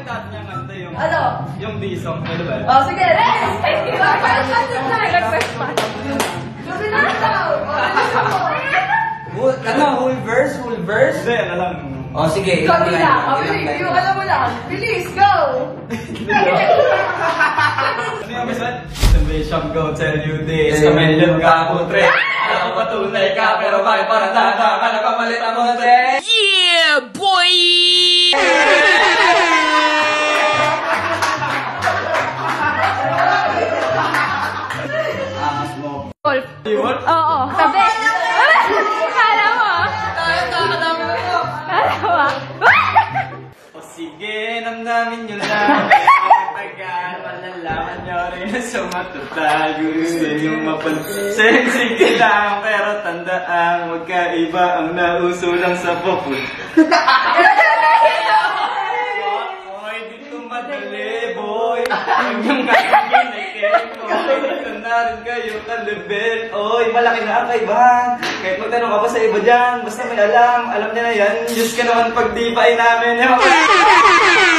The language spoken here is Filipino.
dati niyang kanta yung... Ano? Yung D-song, ano ba? Oh, sige. Sabi na daw. Ano? Whole verse? Whole verse? Hindi, ano lang. Oh, sige. Konti lang. Yung alam mo lang. Bilis, go! Ano yung bisa? The bishop go tell you this. Kamilyon ka putre. Alam ko patunay ka, pero bakit parang tanda ka nagpamalit ang mga tre? Yeah, boy! Angas mo. Golf. Iwan? Oo, tabi. Kala mo? Kala mo? O sige, namnamin nyo lang. Pagkaan, malalaman nyo rin na sumatutal. Gusto nyo mapansin. Sige lang, pero tandaan, magkaiba ang nauso lang sa popul. Oy, dito madali, boy. Huwag yung gagawin ay keko. Dito na rin kayo ka-level. Oy, malaki na ang kaibahan. Kahit magtanong ka pa sa iba dyan, basta may alam niya na yan. Diyos ka naman pag di pa ay namin.